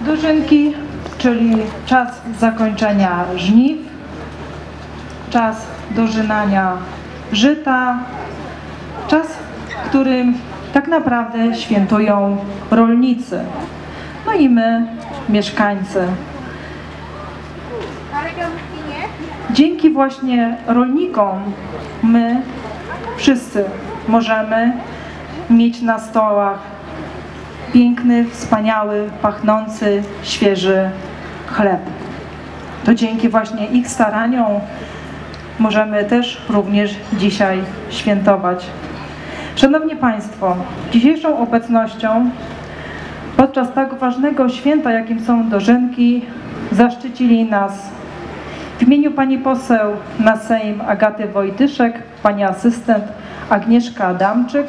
Dożynki, czyli czas zakończenia żniw, czas dożynania żyta, czas, w którym tak naprawdę świętują rolnicy, no i my, mieszkańcy. Dzięki właśnie rolnikom my wszyscy możemy mieć na stołach piękny, wspaniały, pachnący, świeży chleb. To dzięki właśnie ich staraniom możemy też również dzisiaj świętować. Szanowni Państwo, dzisiejszą obecnością podczas tak ważnego święta, jakim są dożynki, zaszczycili nas w imieniu pani poseł na Sejm Agaty Wojtyszek, pani asystent Agnieszka Adamczyk,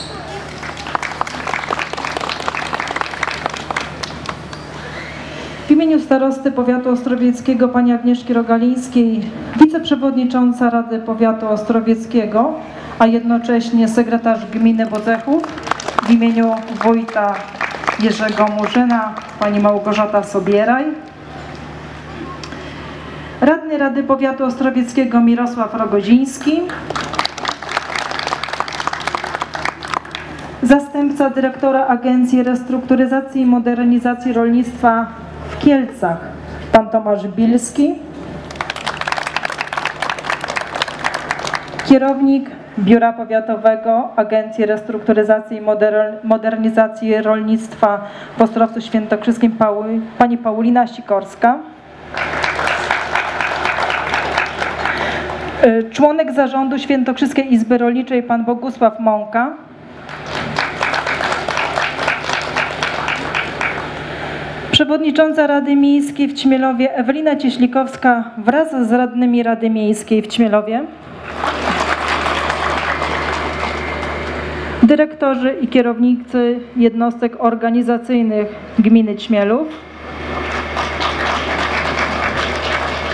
w imieniu starosty powiatu ostrowieckiego pani Agnieszki Rogalińskiej, wiceprzewodnicząca Rady Powiatu Ostrowieckiego, a jednocześnie sekretarz gminy Bodzechów, w imieniu wójta Jerzego Murzyna pani Małgorzata Sobieraj, radny Rady Powiatu Ostrowieckiego Mirosław Rogoziński, zastępca dyrektora Agencji Restrukturyzacji i Modernizacji Rolnictwa w Kielcach pan Tomasz Bilski, kierownik Biura Powiatowego Agencji Restrukturyzacji i Modernizacji Rolnictwa w Ostrowcu Świętokrzyskim pani Paulina Sikorska, członek zarządu Świętokrzyskiej Izby Rolniczej pan Bogusław Mąka, przewodnicząca Rady Miejskiej w Ćmielowie Ewelina Cieślikowska wraz z radnymi Rady Miejskiej w Ćmielowie, dyrektorzy i kierownicy jednostek organizacyjnych gminy Ćmielów,